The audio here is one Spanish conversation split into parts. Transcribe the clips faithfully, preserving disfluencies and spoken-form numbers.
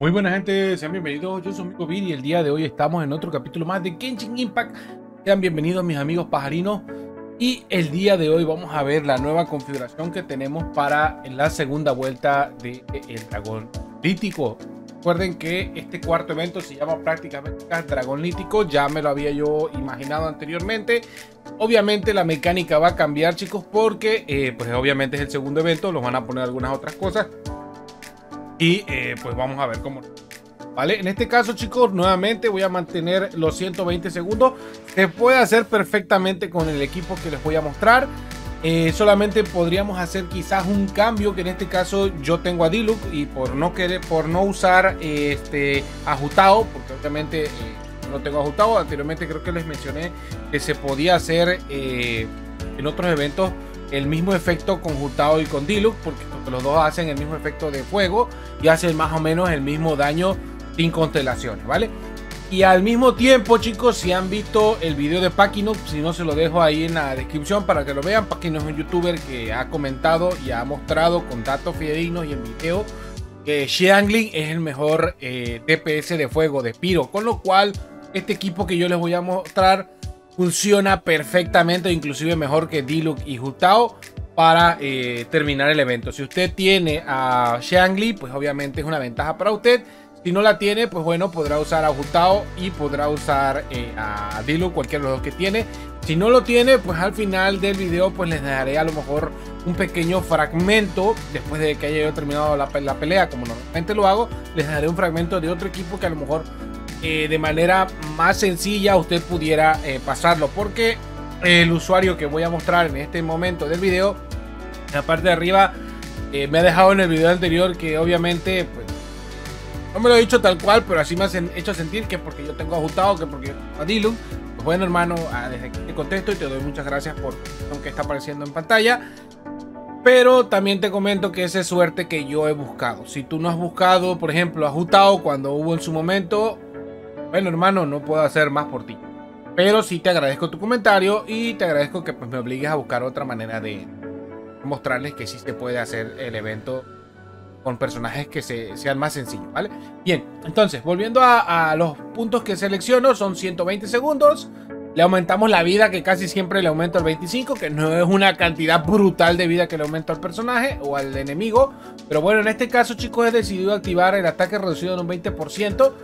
Muy buena gente, sean bienvenidos, yo soy Mico Vid y el día de hoy estamos en otro capítulo más de Genshin Impact. Sean bienvenidos mis amigos pajarinos y el día de hoy vamos a ver la nueva configuración que tenemos para la segunda vuelta de el dragón lítico. Recuerden que este cuarto evento se llama prácticamente dragón lítico, ya me lo había yo imaginado anteriormente. Obviamente la mecánica va a cambiar, chicos, porque eh, pues obviamente es el segundo evento, los van a poner algunas otras cosas. Y eh, pues vamos a ver cómo, vale. En este caso, chicos, nuevamente voy a mantener los ciento veinte segundos. Se puede hacer perfectamente con el equipo que les voy a mostrar. Eh, solamente podríamos hacer quizás un cambio, que en este caso yo tengo a Diluc y por no querer, por no usar eh, este ajustado, porque obviamente eh, no tengo ajustado. Anteriormente creo que les mencioné que se podía hacer eh, en otros eventos el mismo efecto con Jutao y con Diluc, porque los dos hacen el mismo efecto de fuego y hacen más o menos el mismo daño sin constelaciones, ¿vale? Y al mismo tiempo, chicos, si han visto el video de Paquino, si no se lo dejo ahí en la descripción para que lo vean. Paquino es un youtuber que ha comentado y ha mostrado con datos fidedignos y en video que Xiangling es el mejor eh, D P S de fuego de Pyro, con lo cual este equipo que yo les voy a mostrar funciona perfectamente, inclusive mejor que Diluc y Jutao para eh, terminar el evento. Si usted tiene a Xiangling, pues obviamente es una ventaja para usted. Si no la tiene, pues bueno, podrá usar a Jutao y podrá usar eh, a Diluc, cualquiera de los dos que tiene. Si no lo tiene, pues al final del video pues les dejaré a lo mejor un pequeño fragmento, después de que haya yo terminado la, la pelea, como normalmente lo hago, les dejaré un fragmento de otro equipo que a lo mejor eh, de manera más sencilla usted pudiera eh, pasarlo, porque el usuario que voy a mostrar en este momento del video, en la parte de arriba, eh, me ha dejado en el video anterior que obviamente pues, no me lo he dicho tal cual, pero así me ha hecho sentir que porque yo tengo ajustado, que porque yo tengo a Diluc. Pues bueno, hermano, desde aquí te contesto y te doy muchas gracias por lo que está apareciendo en pantalla. Pero también te comento que esa es suerte que yo he buscado. Si tú no has buscado, por ejemplo, ajustado cuando hubo en su momento, bueno, hermano, no puedo hacer más por ti. Pero sí te agradezco tu comentario y te agradezco que pues, me obligues a buscar otra manera de mostrarles que sí se puede hacer el evento con personajes que se, sean más sencillos, ¿vale? Bien, entonces, volviendo a, a los puntos que selecciono, son ciento veinte segundos. Le aumentamos la vida, que casi siempre le aumento al veinticinco, que no es una cantidad brutal de vida que le aumento al personaje o al enemigo. Pero bueno, en este caso, chicos, he decidido activar el ataque reducido en un veinte por ciento.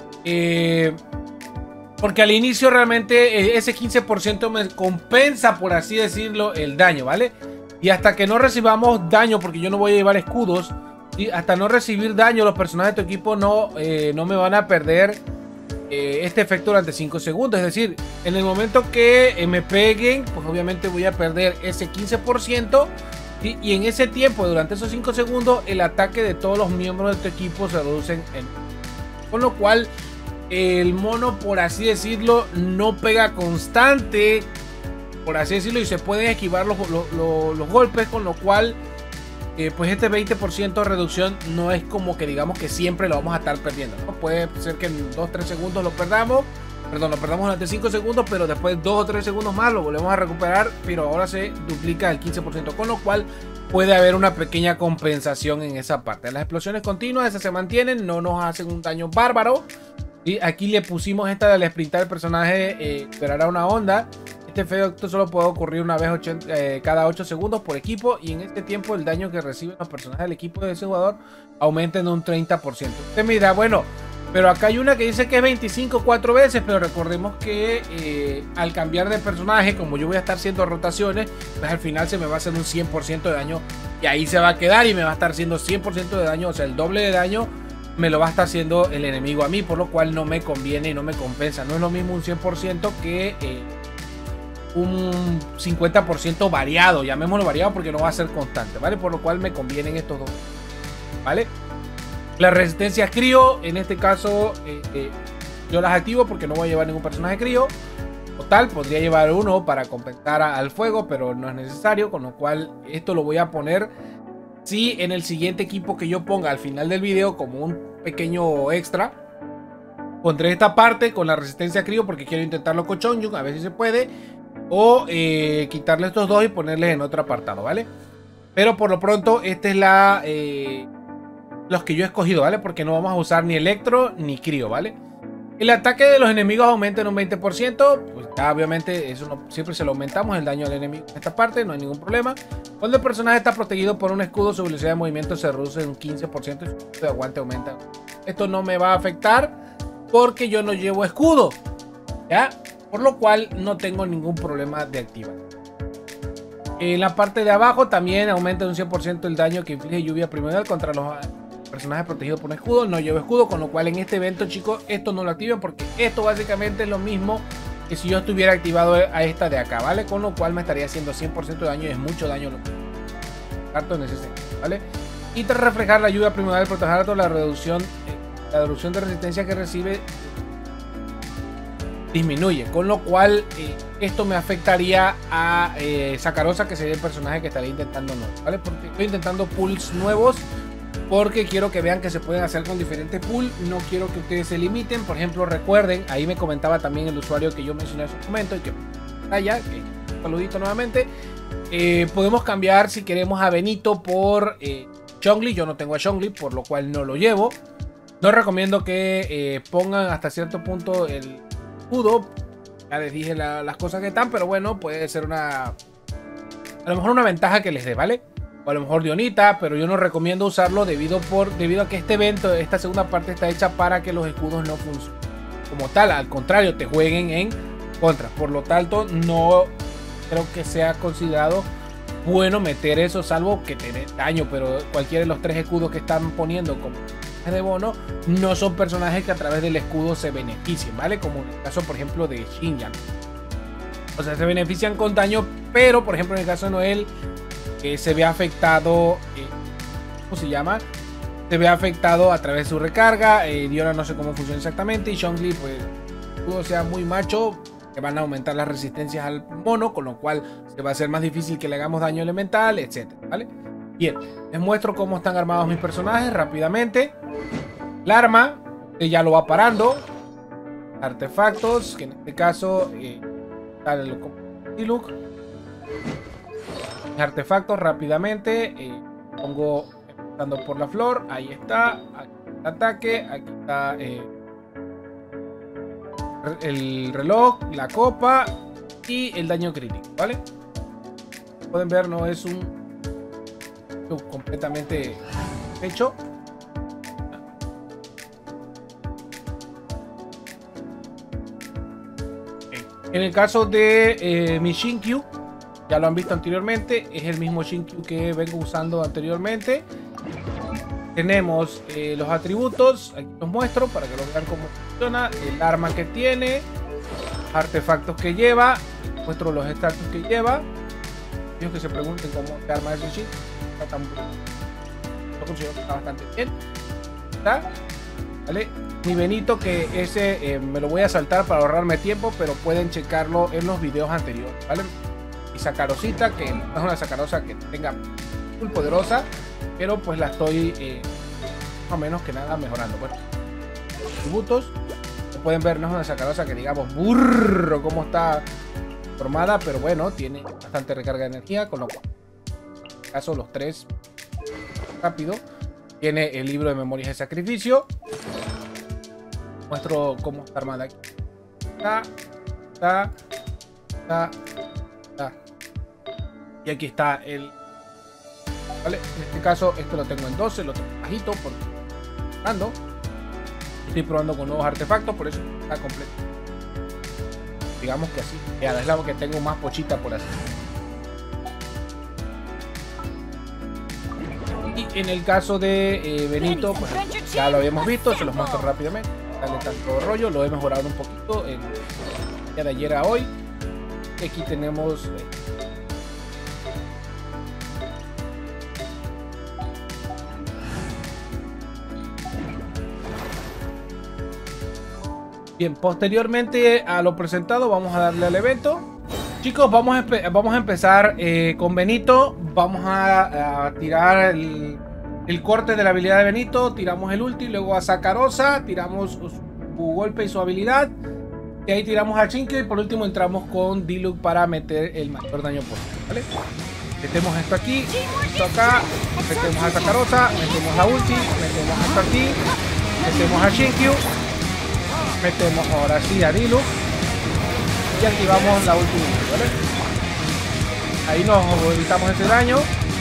Eh, porque al inicio realmente ese quince por ciento me compensa, por así decirlo, el daño, ¿vale? Y hasta que no recibamos daño, porque yo no voy a llevar escudos, y hasta no recibir daño, los personajes de tu equipo no, eh, no me van a perder eh, este efecto durante cinco segundos. Es decir, en el momento que eh, me peguen, pues obviamente voy a perder ese quince por ciento. Y, y en ese tiempo, durante esos cinco segundos, el ataque de todos los miembros de tu equipo se reducen en... Con lo cual, el mono, por así decirlo, no pega constante, por así decirlo, y se pueden esquivar los, los, los, los golpes, con lo cual... Eh, pues este veinte por ciento de reducción no es como que digamos que siempre lo vamos a estar perdiendo, ¿no? Puede ser que en dos tres segundos lo perdamos, perdón, lo perdamos durante cinco segundos, pero después dos o tres segundos más lo volvemos a recuperar, pero ahora se duplica el quince por ciento, con lo cual puede haber una pequeña compensación en esa parte. Las explosiones continuas, esas se mantienen, no nos hacen un daño bárbaro. Y aquí le pusimos esta del sprintar el personaje, eh, esperará una onda. Este efecto solo puede ocurrir una vez ochenta, eh, cada ocho segundos por equipo, y en este tiempo el daño que reciben los personajes del equipo de ese jugador aumenta en un treinta por ciento. Usted me dirá, bueno, pero acá hay una que dice que es veinticinco cuatro veces, pero recordemos que eh, al cambiar de personaje, como yo voy a estar haciendo rotaciones, pues al final se me va a hacer un cien por ciento de daño y ahí se va a quedar y me va a estar haciendo cien por ciento de daño, o sea, el doble de daño me lo va a estar haciendo el enemigo a mí, por lo cual no me conviene y no me compensa. No es lo mismo un cien por ciento que... Eh, un cincuenta por ciento variado, llamémoslo variado porque no va a ser constante, ¿vale? Por lo cual me convienen estos dos, ¿vale? La resistencia crío, en este caso eh, eh, yo las activo porque no voy a llevar ningún personaje crío. Total, podría llevar uno para compensar a, al fuego, pero no es necesario, con lo cual esto lo voy a poner sí en el siguiente equipo que yo ponga al final del video como un pequeño extra. Pondré esta parte con la resistencia crío porque quiero intentarlo con Chongyun, a ver si se puede. O eh, quitarle estos dos y ponerles en otro apartado, ¿vale? Pero por lo pronto esta es la, eh, los que yo he escogido, ¿vale? Porque no vamos a usar ni Electro ni Crío, ¿vale? El ataque de los enemigos aumenta en un veinte por ciento. Pues ya obviamente eso no, siempre se lo aumentamos el daño al enemigo en esta parte, no hay ningún problema. Cuando el personaje está protegido por un escudo, su velocidad de movimiento se reduce en un quince por ciento y su punto de aguante aumenta. Esto no me va a afectar porque yo no llevo escudo, ¿ya? Por lo cual no tengo ningún problema de activar. En la parte de abajo también aumenta en un cien por ciento el daño que inflige lluvia primordial contra los personajes protegidos por un escudo. No llevo escudo, con lo cual en este evento, chicos, esto no lo activen porque esto básicamente es lo mismo que si yo estuviera activado a esta de acá, ¿vale? Con lo cual me estaría haciendo cien por ciento de daño y es mucho daño lo que harto en ese sentido, ¿vale? Y tras reflejar la lluvia primordial proteger harto, la reducción, eh, la reducción de resistencia que recibe disminuye, con lo cual eh, esto me afectaría a eh, Sakarosa, que sería el personaje que estaría intentando nuevo, ¿vale? Porque estoy intentando pulls nuevos porque quiero que vean que se pueden hacer con diferentes pools. No quiero que ustedes se limiten. Por ejemplo, recuerden, ahí me comentaba también el usuario que yo mencioné en su momento y que allá, que un saludito nuevamente. Eh, podemos cambiar si queremos a Benito por eh, Zhongli. Yo no tengo a Zhongli, por lo cual no lo llevo. No recomiendo que eh, pongan hasta cierto punto el escudo. Ya les dije la, las cosas que están, pero bueno, puede ser una, a lo mejor una ventaja que les dé, ¿vale? O a lo mejor Dionita, pero yo no recomiendo usarlo debido, por, debido a que este evento, esta segunda parte está hecha para que los escudos no funcionen como tal, al contrario, te jueguen en contra. Por lo tanto, no creo que sea considerado bueno meter eso, salvo que te dé daño, pero cualquiera de los tres escudos que están poniendo como de bono no son personajes que a través del escudo se beneficien, ¿vale? Como en el caso, por ejemplo, de Xinjiang. O sea, se benefician con daño, pero por ejemplo en el caso de Noel, que se ve afectado, eh, ¿cómo se llama? Se ve afectado a través de su recarga. eh, Diona no sé cómo funciona exactamente, y Zhongli, pues, todo sea muy macho, que van a aumentar las resistencias al mono, con lo cual se va a hacer más difícil que le hagamos daño elemental, etcétera, ¿vale? Bien, les muestro cómo están armados mis personajes rápidamente. El arma, que ya lo va parando. Artefactos, que en este caso, eh, tal como Diluc. Artefactos rápidamente, eh, pongo empezando por la flor, ahí está, aquí está el ataque, aquí está eh, el reloj, la copa y el daño crítico, ¿vale? Pueden ver, no es un completamente hecho. En el caso de eh, mi Shinkyu, ya lo han visto anteriormente, es el mismo Shinkyu que vengo usando anteriormente. Tenemos eh, los atributos, aquí los muestro para que lo vean cómo funciona, el arma que tiene, los artefactos que lleva, muestro los estatus que lleva. Ellos que se pregunten cómo se arma ese Shinkyu, está tan lo considero que está bastante bien. ¿Está? ¿Vale? Mi Benito, que ese eh, me lo voy a saltar para ahorrarme tiempo, pero pueden checarlo en los videos anteriores, ¿vale? Y Sakarosita, que no es una Sakarosa que tenga muy poderosa, pero pues la estoy eh, más o menos que nada mejorando. Bueno, atributos, como pueden ver, no es una Sakarosa que digamos burro como está formada, pero bueno, tiene bastante recarga de energía, con lo cual en este caso los tres rápido. Tiene el libro de memorias de sacrificio. Muestro cómo está armada aquí. Está, está, está, está. Y aquí está el... ¿Vale? En este caso, esto lo tengo en doce, lo tengo bajito porque estoy probando. Estoy probando con nuevos artefactos, por eso está completo. Digamos que así. Ya, es la que tengo más pochita por así. Y en el caso de eh, Benito, pues ya lo habíamos visto, se los muestro rápidamente. Dale tanto rollo, lo he mejorado un poquito el día de ayer a hoy. Aquí tenemos eh, bien, posteriormente a lo presentado vamos a darle al evento. Chicos, vamos a, vamos a empezar eh, con Benito. Vamos a, a tirar el, el corte de la habilidad de Benito. Tiramos el ulti, luego a Sakarosa. Tiramos su, su golpe y su habilidad. Y ahí tiramos a Shinkyu. Y por último entramos con Diluc para meter el mayor daño posible, ¿vale? Metemos esto aquí, esto acá, metemos a Kakarosa, metemos a Ulti, metemos esto aquí, metemos a Shinkyu, metemos ahora sí a Diluc y activamos la última, ¿vale? Ahí nos evitamos ese daño.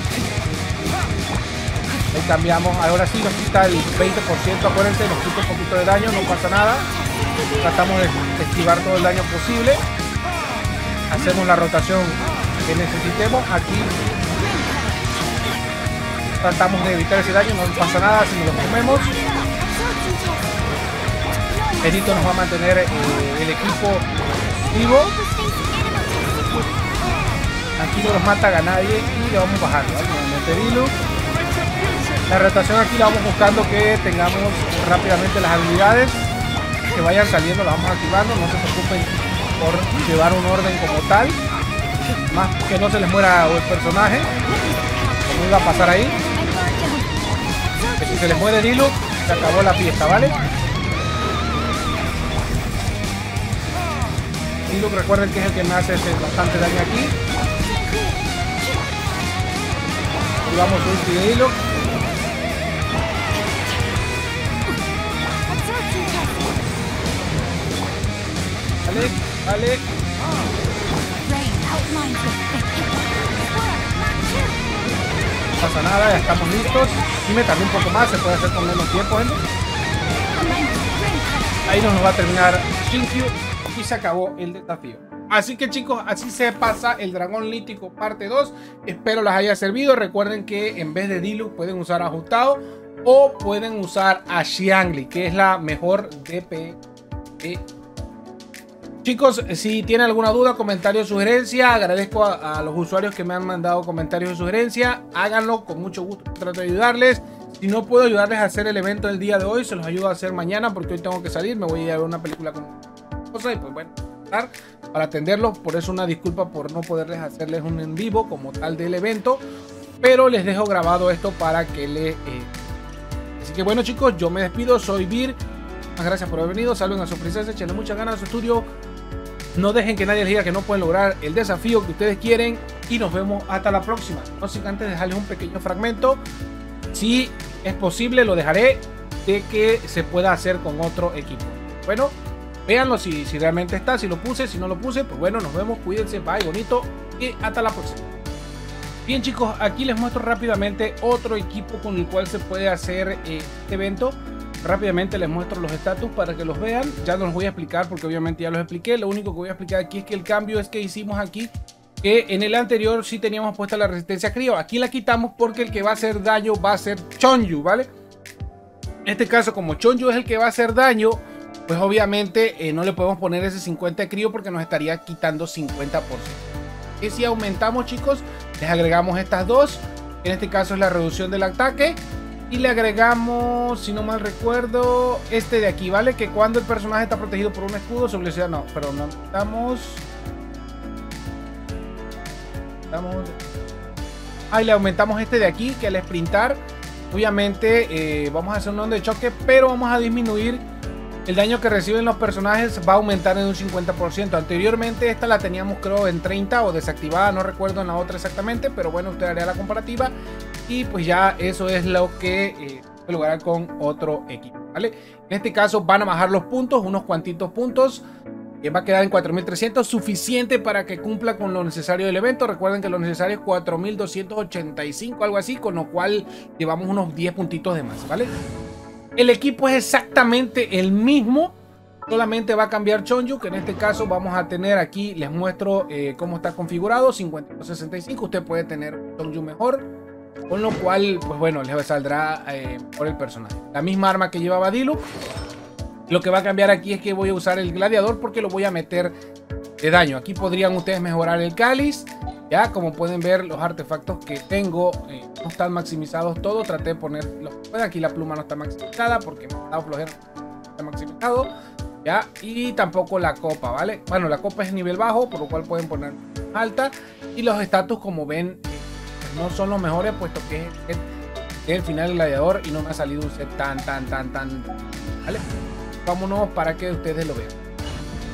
Ahí cambiamos, ahora sí nos quita el veinte por ciento, acuérdense, nos quita un poquito de daño, no pasa nada. Tratamos de esquivar todo el daño posible. Hacemos la rotación que necesitemos. Aquí tratamos de evitar ese daño, no pasa nada si nos lo comemos. Benito nos va a mantener eh, el equipo vivo. Aquí no nos mata a nadie y le vamos bajando, ¿vale? Nuevamente Diluc. La rotación aquí la vamos buscando que tengamos rápidamente las habilidades que vayan saliendo, las vamos activando. No se preocupen por llevar un orden como tal, más que no se les muera el personaje, como iba a pasar ahí. Que si se les muere Diluc, se acabó la fiesta, ¿vale? Diluc, recuerden que es el que me hace bastante daño aquí. Y vamos ulti de Diluc. Vale, vale. No pasa nada, ya estamos listos. Y me tardé un poco más, se puede hacer con menos tiempo, ¿eh? Ahí nos va a terminar Shinkyu y se acabó el desafío. Así que chicos, así se pasa el Dragón Lítico parte dos. Espero les haya servido. Recuerden que en vez de Diluc pueden usar a Hu-Tao o pueden usar a Xiangli, que es la mejor D P E. Chicos, si tienen alguna duda, comentario o sugerencia, agradezco a, a los usuarios que me han mandado comentarios o sugerencias. Háganlo, con mucho gusto trato de ayudarles. Si no puedo ayudarles a hacer el evento del día de hoy, se los ayudo a hacer mañana porque hoy tengo que salir. Me voy a ir a ver una película con cosa y pues bueno, para atenderlos. Por eso una disculpa por no poderles hacerles un en vivo como tal del evento. Pero les dejo grabado esto para que le... Eh... Así que bueno chicos, yo me despido. Soy Vir. Muchas gracias por haber venido. Saluden a su princesa. Échenle muchas ganas a su estudio. No dejen que nadie les diga que no pueden lograr el desafío que ustedes quieren. Y nos vemos hasta la próxima. No sin antes dejarles un pequeño fragmento. Si es posible, lo dejaré de que se pueda hacer con otro equipo. Bueno, véanlo si, si realmente está. Si lo puse, si no lo puse, pues bueno, nos vemos. Cuídense, bye, bonito. Y hasta la próxima. Bien chicos, aquí les muestro rápidamente otro equipo con el cual se puede hacer eh, este evento. Rápidamente les muestro los estatus para que los vean. Ya no los voy a explicar porque obviamente ya los expliqué. Lo único que voy a explicar aquí es que el cambio es que hicimos aquí, que en el anterior sí teníamos puesta la resistencia crío. Aquí la quitamos porque el que va a hacer daño va a ser Chonyu, ¿vale? En este caso, como Chonyu es el que va a hacer daño, pues obviamente eh, no le podemos poner ese cincuenta de crío porque nos estaría quitando cincuenta por ciento. Y si aumentamos chicos, les agregamos estas dos. En este caso es la reducción del ataque. Y le agregamos, si no mal recuerdo, este de aquí, ¿vale? Que cuando el personaje está protegido por un escudo, su velocidad no, perdón, no, estamos... estamos... Ahí le aumentamos este de aquí, que al sprintar, obviamente eh, vamos a hacer un onda de choque, pero vamos a disminuir el daño que reciben los personajes, va a aumentar en un cincuenta por ciento. Anteriormente esta la teníamos creo en treinta o desactivada, no recuerdo en la otra exactamente, pero bueno, usted haría la comparativa. Y pues ya eso es lo que eh, puede lograr con otro equipo, ¿vale? En este caso van a bajar los puntos, unos cuantitos puntos. Que va a quedar en cuatro mil trescientos, suficiente para que cumpla con lo necesario del evento. Recuerden que lo necesario es cuatro mil doscientos ochenta y cinco, algo así, con lo cual llevamos unos diez puntitos de más, ¿vale? El equipo es exactamente el mismo, solamente va a cambiar Chonyu, que en este caso vamos a tener aquí, les muestro eh, cómo está configurado, cincuenta y dos sesenta y cinco, usted puede tener Chonyu mejor, con lo cual, pues bueno, les saldrá eh, por el personaje. La misma arma que llevaba Diluc. Lo que va a cambiar aquí es que voy a usar el gladiador porque lo voy a meter de daño. Aquí podrían ustedes mejorar el cáliz. Ya, como pueden ver, los artefactos que tengo eh, no están maximizados todos. Traté de poner los que puedan. Aquí la pluma no está maximizada porque me ha dado flojera. Está maximizado. Ya, y tampoco la copa, ¿vale? Bueno, la copa es nivel bajo, por lo cual pueden poner alta. Y los estatus, como ven, eh, no son los mejores, puesto que es el, el final del gladiador y no me ha salido un set tan, tan, tan, tan, ¿vale? Vámonos para que ustedes lo vean.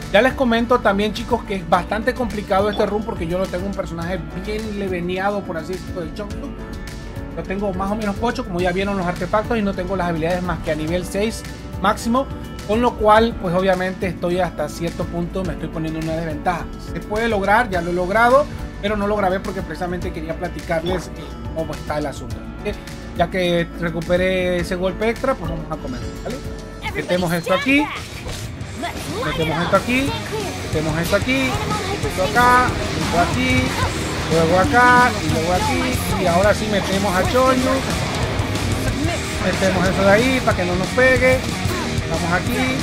Ya les comento también, chicos, que es bastante complicado este run porque yo lo tengo un personaje bien leveneado, por así decirlo, de Chongyun. Lo tengo más o menos pocho, como ya vieron los artefactos, y no tengo las habilidades más que a nivel seis máximo, con lo cual pues obviamente estoy hasta cierto punto, me estoy poniendo en una desventaja. Se puede lograr, ya lo he logrado, pero no lo grabé porque precisamente quería platicarles cómo está el asunto. ¿Okay? Ya que recuperé ese golpe extra, pues vamos a comenzar, ¿vale? Metemos esto aquí, metemos esto aquí, metemos esto aquí, esto acá, esto aquí, luego acá y luego aquí, y ahora sí metemos a Chongyun, metemos eso de ahí para que no nos pegue. Vamos aquí,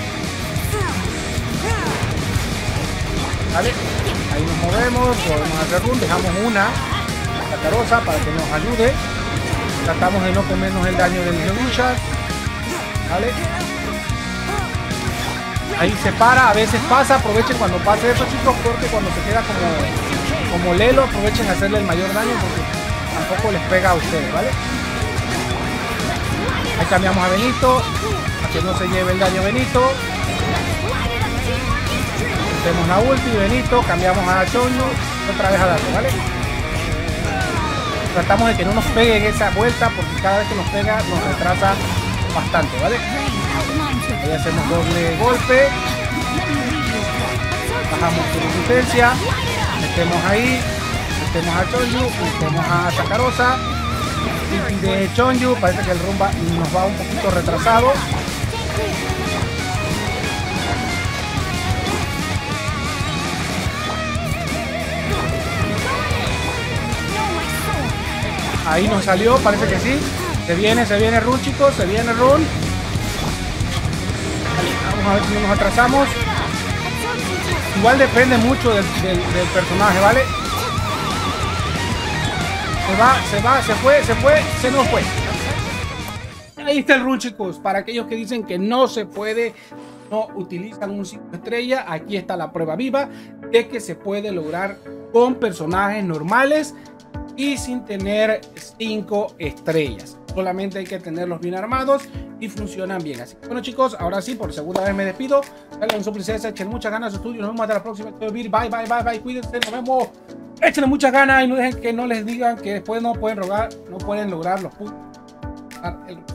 ¿vale? Ahí nos movemos, podemos hacer run, dejamos una cacarosa para que nos ayude, tratamos de no comernos el daño del Geodushar, ¿vale? Ahí se para, a veces pasa, aprovechen cuando pase eso, chicos, porque cuando se queda como, como lelo, aprovechen a hacerle el mayor daño porque tampoco les pega a ustedes, ¿vale? Ahí cambiamos a Benito, para que no se lleve el daño Benito. Hacemos la ulti, Benito, cambiamos a Chongyun, otra vez a darle, ¿vale? Tratamos de que no nos pegue en esa vuelta, porque cada vez que nos pega nos retrasa bastante, ¿vale? Ahí hacemos doble golpe, bajamos su resistencia, metemos ahí, metemos a Chongyun, metemos a Sakarosa. De Chongyun, parece que el rumba nos va un poquito retrasado. Ahí nos salió, parece que sí. Se viene, se viene run, chicos, se viene run. Vamos a ver si no nos atrasamos. Igual depende mucho del, del, del personaje, ¿vale? Se va, se va, se fue, se fue, se nos fue. Ahí está el run, chicos. Para aquellos que dicen que no se puede, no utilizan un cinco estrellas, aquí está la prueba viva de que se puede lograr con personajes normales y sin tener cinco estrellas. Solamente hay que tenerlos bien armados y funcionan bien. Así que bueno, chicos, ahora sí, por segunda vez me despido. Dale un princesa, echen muchas ganas a su estudio. Nos vemos hasta la próxima. Bye, bye, bye, bye. Cuídense, nos vemos. Échenle muchas ganas y no dejen que no les digan que después no pueden lograr, no pueden lograr los puntos.